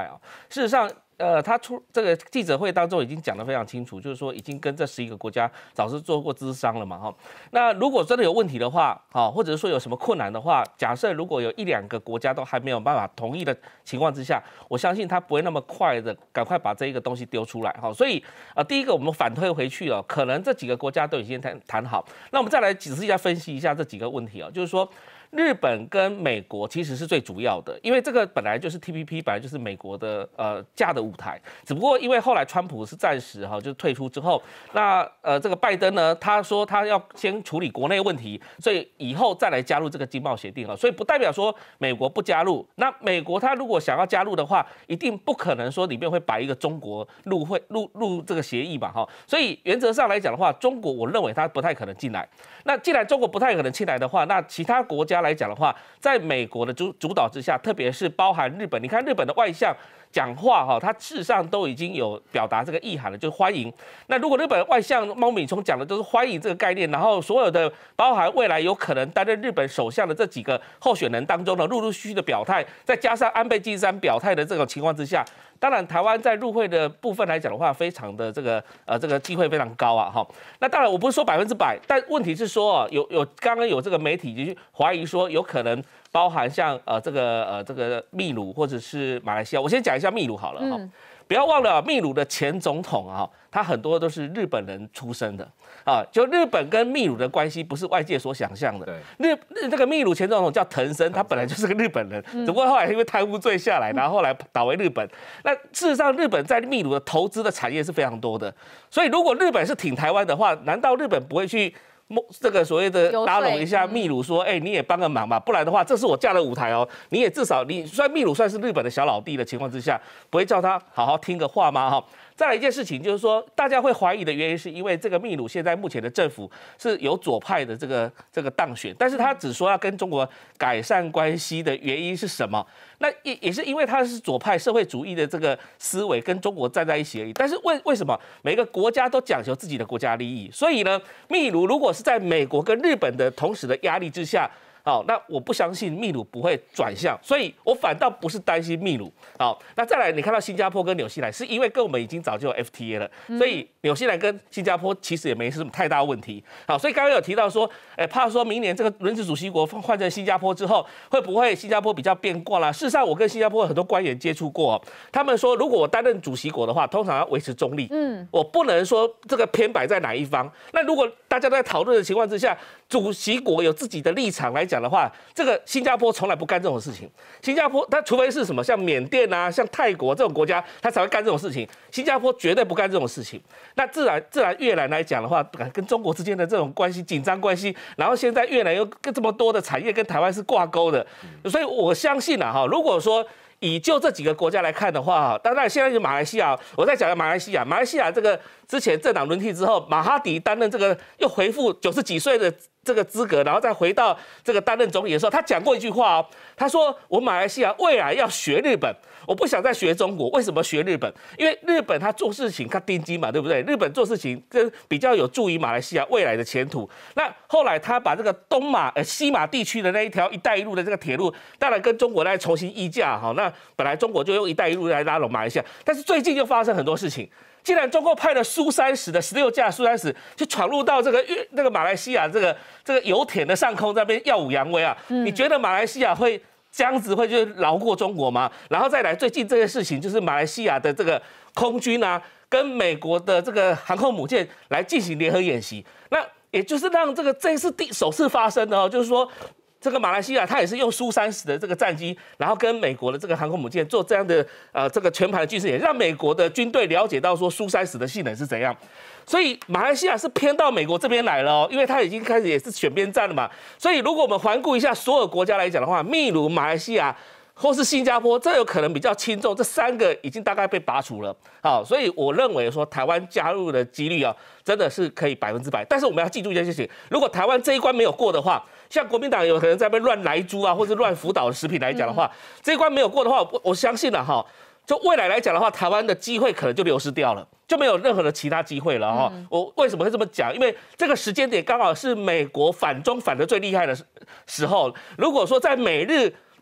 啊。事实上，他这个记者会当中已经讲得非常清楚，就是说已经跟这11个国家早是做过咨商了嘛，哈。那如果真的有问题的话，哈，或者是说有什么困难的话，假设如果有1、2个国家都还没有办法同意的情况之下，我相信他不会那么快的赶快把这一个东西丢出来，哈。所以第一个我们反推回去了，可能这几个国家都已经谈好。那我们再来仔细分析一下这几个问题啊，就是说。日本跟美国其实是最主要的，因为这个本来就是 TPP， 本来就是美国的架的舞台，只不过因为后来川普是暂时就是退出之后，那这个拜登呢，他说他要先处理国内问题，所以以后再来加入这个经贸协定所以不代表说美国不加入。那美国他如果想要加入的话，一定不可能说里面会摆一个中国入这个协议嘛所以原则上来讲的话，中国我认为他不太可能进来。那既然中国不太可能进来的话，那其他国家来讲的话，在美国的主导之下，特别是包含日本，你看日本的外相讲话他事实上都已经有表达这个意涵了，就是欢迎。那如果日本外相猫米聪讲的都是欢迎这个概念，然后所有的包含未来有可能担任日本首相的这几个候选人当中呢，陆续的表态，再加上安倍晋三表态的这种情况之下，当然台湾在入会的部分来讲的话，非常的这个机会非常高那当然我不是说100%，但问题是说刚刚有这个媒体就怀疑说有可能包含像这个秘鲁或者是马来西亚。我先讲一下秘鲁好了不要忘了秘鲁的前总统他很多都是日本人出身的就日本跟秘鲁的关系不是外界所想象的。这个秘鲁前总统叫藤森，他本来就是个日本人，只不过后来因为贪污罪下来，然后后来倒回日本。那事实上，日本在秘鲁的投资的产业是非常多的，所以如果日本是挺台湾的话，难道日本不会去这个所谓的拉拢一下秘鲁说，你也帮个忙嘛，不然的话，这是我架的舞台你也至少虽然秘鲁算是日本的小老弟的情况之下，不会叫他好好听个话吗？再来一件事情就是说，大家会怀疑的原因是因为这个秘鲁现在目前的政府是有左派的这个当选，但是他只说要跟中国改善关系的原因是什么？那也是因为他是左派社会主义的这个思维跟中国站在一起而已。但是为什么每个国家都讲求自己的国家利益？所以呢，秘鲁如果是在美国跟日本的同时的压力之下，那我不相信秘鲁不会转向，所以我反倒不是担心秘鲁。那再来，你看到新加坡跟纽西兰，是因为跟我们已经早就有 FTA 了，所以纽西兰跟新加坡其实也没什么太大问题。所以刚刚有提到说，怕说明年这个轮值主席国换成新加坡之后，会不会新加坡比较变卦啦？事实上，我跟新加坡很多官员接触过，他们说，如果我担任主席国的话，通常要维持中立，我不能说这个偏摆在哪一方。那如果大家都在讨论的情况之下，主席国有自己的立场来讲的话，这个新加坡从来不干这种事情。新加坡它除非是什么像缅甸啊、像泰国这种国家，它才会干这种事情。新加坡绝对不干这种事情。那自然越南来讲的话，跟中国之间的这种关系紧张关系，然后现在越南又跟这么多的产业跟台湾是挂钩的，所以我相信如果说以就这几个国家来看的话，当然现在就马来西亚，我再讲马来西亚这个之前政党轮替之后，马哈迪担任这个又回复90几岁的这个资格，然后再回到这个担任总理的时候，他讲过一句话他说我马来西亚未来要学日本，我不想再学中国。为什么学日本？因为日本他做事情他盯紧嘛，对不对？日本做事情比较有助于马来西亚未来的前途。那后来他把这个西马地区的那一条一带一路的这个铁路，当然跟中国来重新议价那本来中国就用一带一路来拉拢马来西亚，但是最近就发生很多事情。既然中国派了苏30的16架苏30去闯入到那个马来西亚这个油田的上空，在那边耀武扬威你觉得马来西亚会这样子会就饶过中国吗？然后再来最近这件事情，就是马来西亚的这个空军跟美国的这个航空母舰来进行联合演习，那也就是让这一次首次发生的就是说。这个马来西亚它也是用苏30的这个战机，然后跟美国的这个航空母舰做这样的这个全盘的军事演习，让美国的军队了解到说苏30的性能是怎样。所以马来西亚是偏到美国这边来了因为它已经开始也是选边站了嘛。所以如果我们环顾一下所有国家来讲的话，秘鲁、马来西亚或是新加坡，这有可能比较轻重，这3个已经大概被拔除了。所以我认为说台湾加入的几率真的是可以100%。但是我们要记住一件事情，如果台湾这一关没有过的话，像国民党有可能在那边乱来猪或者乱辅导食品来讲的话，这一关没有过的话，我相信就未来来讲的话，台湾的机会可能就流失掉了，就没有任何的其他机会了我为什么会这么讲？因为这个时间点刚好是美国反中反的最厉害的时候。如果说在美日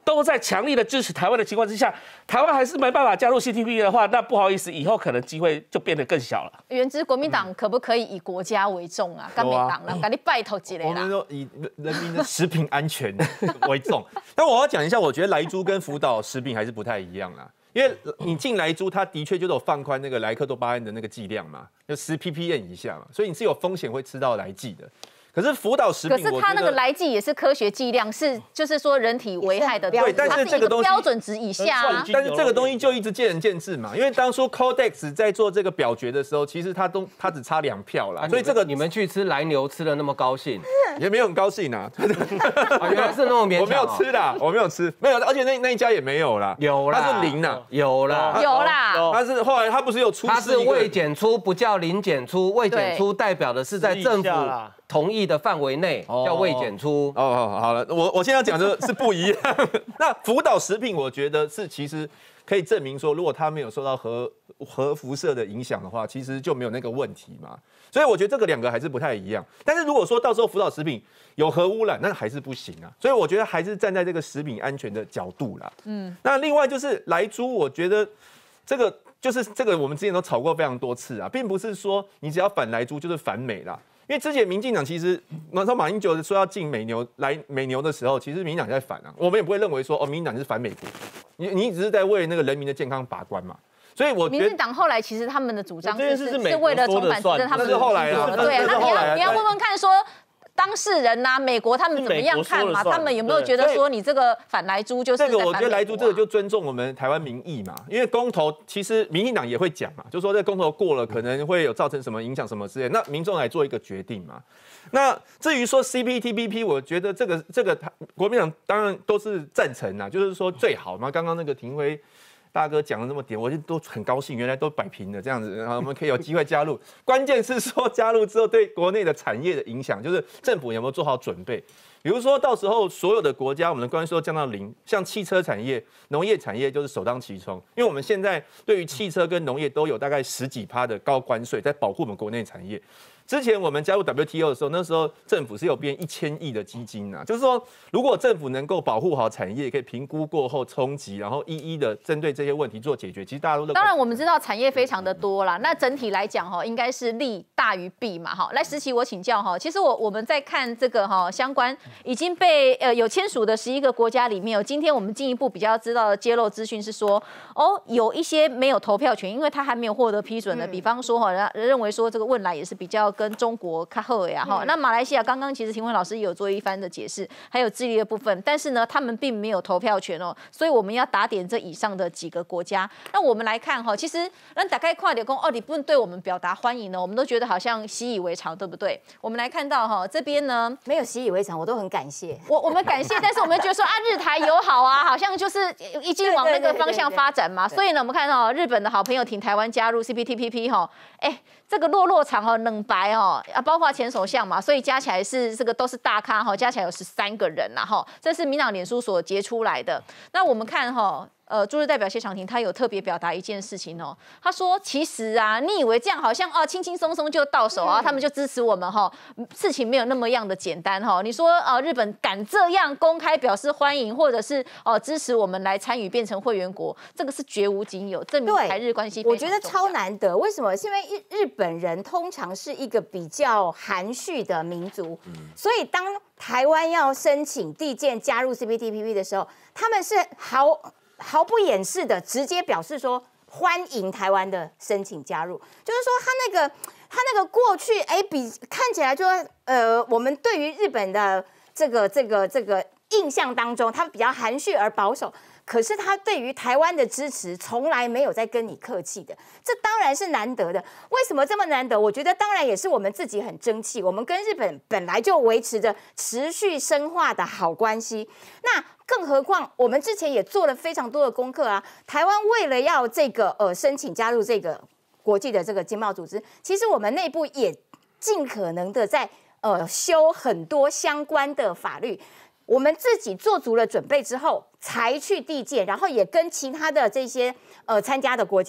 都在强力的支持台湾的情况之下，台湾还是没办法加入 CPTPP 的话，那不好意思，以后可能机会就变得更小了。 原之国民党可不可以以国家为重啊？干美党了，赶紧拜托几类啦。 我们说以人民的食品安全为重。但我要讲一下，我觉得莱猪跟福岛食品还是不太一样啦。因为你进莱猪，它的确就是有放宽那个莱克多巴胺的那个剂量嘛，就10 ppm 以下嘛，所以你是有风险会吃到莱剂的。可是福岛食品， 可是它那个莱剂也是科学剂量，是就是说人体危害的标准， 对，但是这个东西标准值以下啊。 但是这个东西就一直见仁见智嘛，因为当初 Codex 在做这个表决的时候，其实他只差2票啦，所以这个你们去吃来牛吃的那么高兴， 也没有很高兴啊。 原来是那么勉强， 我没有吃啦，我没有吃，没有，而且那一家也没有啦， 有啦， 它是0啦， 有啦， 有啦， 它是后来它不是有出， 它是未检出，不叫零检出，未检出代表的是在政府同意的范围内叫未检出。 哦，好了，我现在要讲的是不一样。那福岛食品，我觉得是其实可以证明说，如果它没有受到核辐射的影响的话，其实就没有那个问题嘛。所以我觉得这个2个还是不太一样。但是如果说到时候福岛食品有核污染，那还是不行啊。所以我觉得还是站在这个食品安全的角度啦。那另外就是莱猪，我觉得这个我们之前都吵过非常多次啊，并不是说你只要反莱猪就是反美啦。因为之前民进党其实马英九说要禁美牛的时候，其实民进党在反啊，我们也不会认为说民进党是反美国，你只是在为那个人民的健康把关嘛。所以我觉得民进党后来其实他们的主张是为了重返执政，他们是后来啊， 对啊，那你要问问看说。当事人呐，美国他们怎么样看嘛？他们有没有觉得说你这个反莱猪就是？ 这个我觉得莱猪这个就尊重我们台湾民意嘛，因为公投其实民进党也会讲嘛，就说这公投过了可能会有造成什么影响什么之类，那民众来做一个决定嘛。那至于说 CPTPP， 我觉得这个国民党当然都是赞成啊，就是说最好嘛。刚刚那个廷辉大哥讲了那么点，我就都很高兴，原来都摆平了这样子，然后我们可以有机会加入。关键是说加入之后对国内的产业的影响，就是政府有没有做好准备。比如说到时候所有的国家，我们的关税都降到0，像汽车产业、农业产业就是首当其冲，因为我们现在对于汽车跟农业都有大概10几%的高关税，在保护我们国内产业。之前我们加入 WTO 的时候，那时候政府是有编1000亿的基金啊，就是说如果政府能够保护好产业，可以评估过后冲击，然后一一的针对这些问题做解决，其实大家都当然我们知道产业非常的多啦，那整体来讲应该是利大于弊嘛哈。来时期我请教其实我们在看这个相关已经被有签署的11个国家里面，今天我们进一步比较知道的揭露资讯是说有一些没有投票权，因为他还没有获得批准的，比方说认为说这个汶莱也是比较跟中国较好呀那马来西亚刚刚其实廷辉老师也有做一番的解释，还有智利的部分，但是呢他们并没有投票权所以我们要打点这以上的几个国家。那我们来看其实咱大概看到说日本对我们表达欢迎呢，我们都觉得好像习以为常，对不对？我们来看到这边呢没有习以为常，我都很感谢我们感谢，但是我们觉得说日台友好啊，好像就是已经往那个方向发展嘛。所以呢，我们看到日本的好朋友挺台湾加入 CPTPP 这个落场2白包括前首相嘛，所以加起来是这个都是大咖加起来有13个人啦这是民党脸书所截出来的。那我们看驻日代表谢长廷他有特别表达一件事情他说其实啊，你以为这样好像轻轻松松就到手他们就支持我们事情没有那么样的简单你说日本敢这样公开表示欢迎，或者是支持我们来参与变成会员国，这个是绝无仅有，证明台日关系非常重要。 我觉得超难得，为什么？是因为日本人通常是一个比较含蓄的民族，所以当台湾要申请递件加入 CPTPP 的时候，他们是毫不掩饰的直接表示说欢迎台湾的申请加入，就是说他那个过去比看起来就我们对于日本的这个印象当中，他比较含蓄而保守。可是他对于台湾的支持从来没有在跟你客气的，这当然是难得的。为什么这么难得？我觉得当然也是我们自己很争气，我们跟日本本来就维持着持续深化的好关系。那更何况我们之前也做了非常多的功课啊。台湾为了要这个申请加入这个国际的这个经贸组织，其实我们内部也尽可能的在修很多相关的法律。我们自己做足了准备之后，才去递件，然后也跟其他的这些参加的国家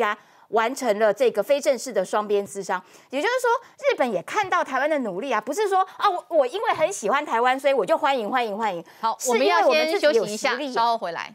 完成了这个非正式的双边咨商。也就是说，日本也看到台湾的努力啊，不是说啊我因为很喜欢台湾，所以我就欢迎。 好，我们要先休息一下，稍后回来。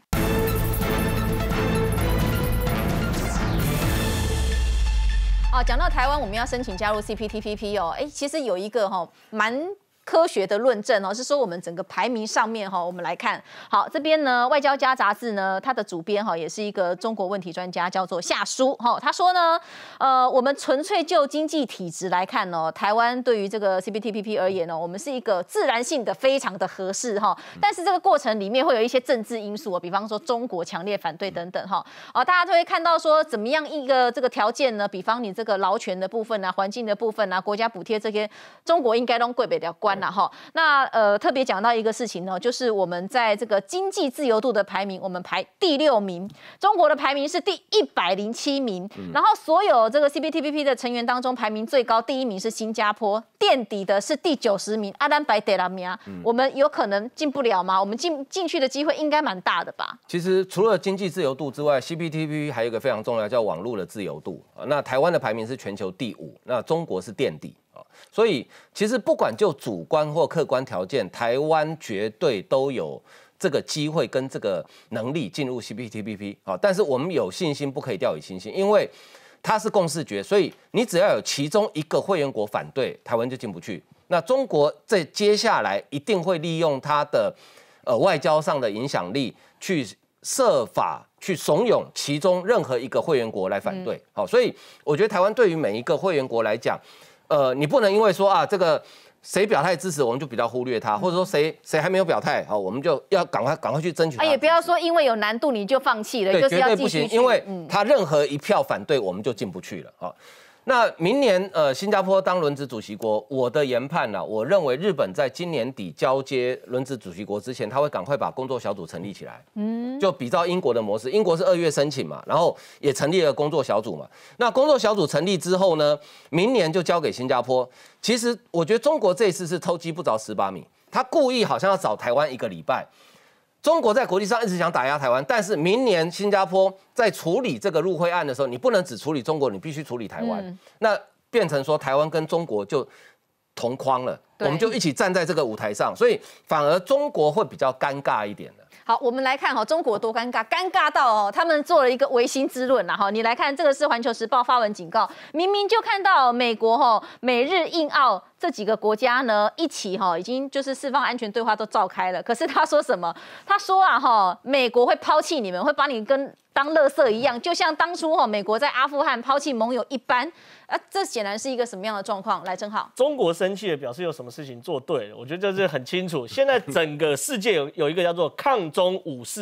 讲到台湾，我们要申请加入 CPTPP 哦，其实有一个蛮科学的论证哦，是说我们整个排名上面哈，我们来看，好这边呢，《外交家》杂志呢，它的主编哈也是一个中国问题专家，叫做夏书哈，他说呢，我们纯粹就经济体质来看哦，台湾对于这个 CPTPP 而言呢，我们是一个自然性的非常的合适哈，但是这个过程里面会有一些政治因素，比方说中国强烈反对等等哈，大家都会看到说怎么样一个这个条件呢？比方你这个劳权的部分啊，环境的部分啊，国家补贴这些，中国应该都贵不了关。那特别讲到一个事情呢，就是我们在这个经济自由度的排名，我们排第6名，中国的排名是第107名，然后所有这个 CPTPP 的成员当中排名最高第1名是新加坡，垫底的是第90名阿兰白德拉米亚，我们有可能进不了吗？我们进去的机会应该蛮大的吧？ 其实除了经济自由度之外 ，CPTPP 还有一个非常重要叫网络的自由度。那台湾的排名是全球第5，那中国是垫底。所以其实不管就主观或客观条件，台湾绝对都有这个机会跟这个能力进入 CPTPP 啊。但是我们有信心，不可以掉以轻心，因为它是共识决，所以你只要有其中一个会员国反对，台湾就进不去。那中国在接下来一定会利用它的外交上的影响力，去设法去怂恿其中任何一个会员国来反对。好，所以我觉得台湾对于每一个会员国来讲，你不能因为说啊，这个谁表态支持，我们就比较忽略他，或者说谁还没有表态，好，我们就要赶快去争取。 也不要说因为有难度你就放弃了， 对， 就是要绝对不行，因为他任何一票反对，我们就进不去了。好，那明年新加坡当轮值主席国，我的研判呢，我认为日本在今年底交接轮值主席国之前，他会赶快把工作小组成立起来。就比照英国的模式，英国是2月申请嘛，然后也成立了工作小组嘛。那工作小组成立之后呢，明年就交给新加坡。其实我觉得中国这一次是偷鸡不着蚀把米，他故意好像要找台湾1个礼拜。中国在国际上一直想打压台湾，但是明年新加坡在处理这个入会案的时候，你不能只处理中国，你必须处理台湾。那变成说台湾跟中国就同框了，我们就一起站在这个舞台上，所以反而中国会比较尴尬一点的。 好，我们来看中国多尴尬，尴尬到他们做了一个唯心之论啦你来看，这个是《环球时报》发文警告，明明就看到美国美日印澳这几个国家呢一起已经就是四方安全对话都召开了，可是他说什么？他说美国会抛弃你们，会把你跟当垃圾一样，就像当初美国在阿富汗抛弃盟友一般。这显然是一个什么样的状况？来，正好， 中国生气了，表示有什么事情做对了。我觉得这是很清楚。现在整个世界有一个叫做抗中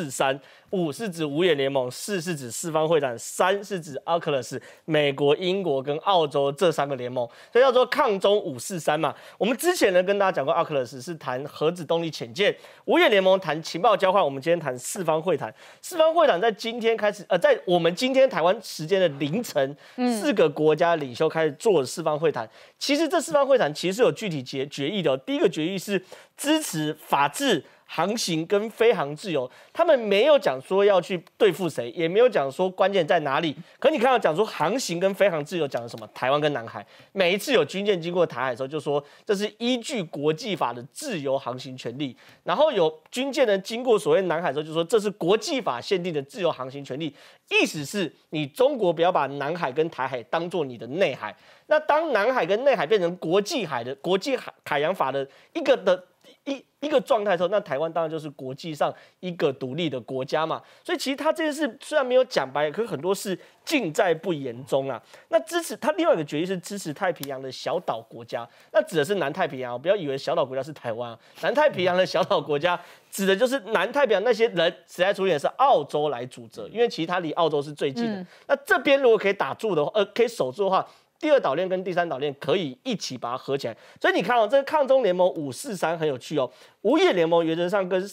543。5是指五眼联盟，4是指四方会谈，3是指 AUKUS 美国、英国跟澳洲这3个联盟，所以叫做抗中543嘛。我们之前呢跟大家讲过 ，AUKUS 是谈核子动力潜舰，五眼联盟谈情报交换，我们今天谈四方会谈。四方会谈在今天开始，在我们今天台湾时间的凌晨，4个国家领袖开始做四方会谈。其实这四方会谈其实是有具体决议的第一个决议是支持法治。航行跟飞航自由，他们没有讲说要去对付谁，也没有讲说关键在哪里。可你看到讲说航行跟飞航自由讲的什么？台湾跟南海，每一次有军舰经过台海的时候，就说这是依据国际法的自由航行权利。然后有军舰呢经过所谓南海的时候，就说这是国际法限定的自由航行权利。意思是你中国不要把南海跟台海当做你的内海。那当南海跟内海变成国际海洋法的一个状态的时候，那台湾当然就是国际上一个独立的国家嘛。所以其实他这件事虽然没有讲白，可是很多事尽在不言中啊。那支持他另外一个决议是支持太平洋的小岛国家，那指的是南太平洋，不要以为小岛国家是台湾南太平洋的小岛国家指的就是南太平洋那些人，谁来处理的是澳洲来主责，因为其实它离澳洲是最近的。那这边如果可以打住的话，可以守住的话。第2岛链跟第3岛链可以一起把它合起来，所以你看这个抗中联盟543很有趣五眼联盟原则上跟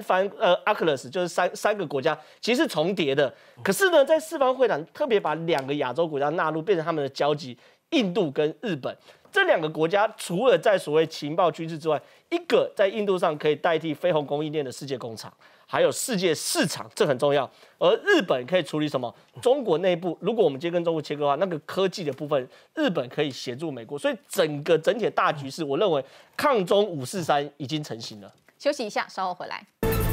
AUKUS 就是三个国家其实是重叠的，可是呢，在四方会谈特别把2个亚洲国家纳入，变成他们的交集，印度跟日本。这2个国家除了在所谓情报军事之外，一个在印度上可以代替非红供应链的世界工厂， 还有世界市场，这很重要。而日本可以处理什么？中国内部，如果我们今天跟中国切割的话，那个科技的部分，日本可以协助美国，所以整体的大局势，我认为抗中543已经成型了。 休息一下，稍后回来。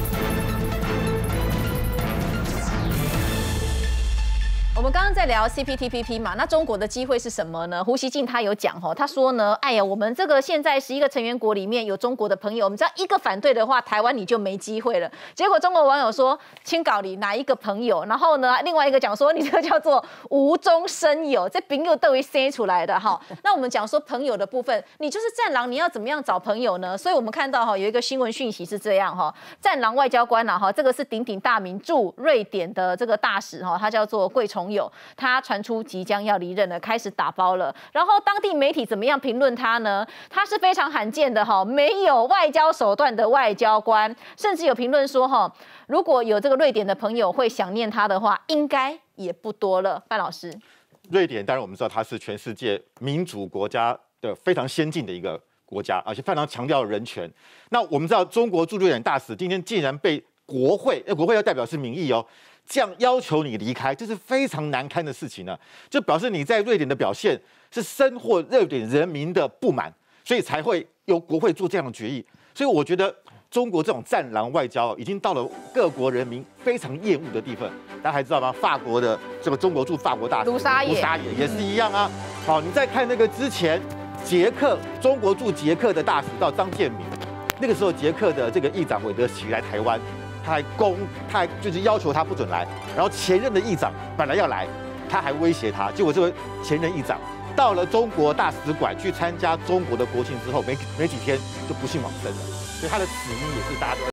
我们刚刚在聊 CPTPP 嘛，那中国的机会是什么呢？胡锡进他有讲他说呢，哎呀，我们这个现在11个成员国里面有中国的朋友，我们只要一个反对的话，台湾你就没机会了。结果中国网友说，清稿里哪一个朋友？然后呢，另外一个讲说，你这个叫做无中生有，这朋友都会生出来的哈。那我们讲说朋友的部分，你就是战狼，你要怎么样找朋友呢？所以我们看到有一个新闻讯息是这样战狼外交官这个是鼎鼎大名驻瑞典的这个大使他叫做桂崇友，他传出即将要离任了，开始打包了。然后当地媒体怎么样评论他呢？他是非常罕见的没有外交手段的外交官，甚至有评论说如果有这个瑞典的朋友会想念他的话，应该也不多了。范老师， 瑞典当然我们知道它是全世界民主国家的非常先进的一个国家，而且非常强调人权。那我们知道中国驻瑞典大使今天竟然被国会要代表是民意这样要求你离开，这是非常难堪的事情呢。就表示你在瑞典的表现是深获瑞典人民的不满，所以才会由国会做这样的决议。所以我觉得中国这种战狼外交已经到了各国人民非常厌恶的地方。大家还知道吗？法国的这个中国驻法国大使卢沙野也是一样啊。好，你再看那个之前中国驻捷克的大使叫张建民，那个时候捷克的这个议长韦德奇来台湾。他还就是要求他不准来，然后前任的议长本来要来，他还威胁他，结果这位前任议长到了中国大使馆去参加中国的国庆之后，没几天就不幸往生了，所以他的死因也是大家都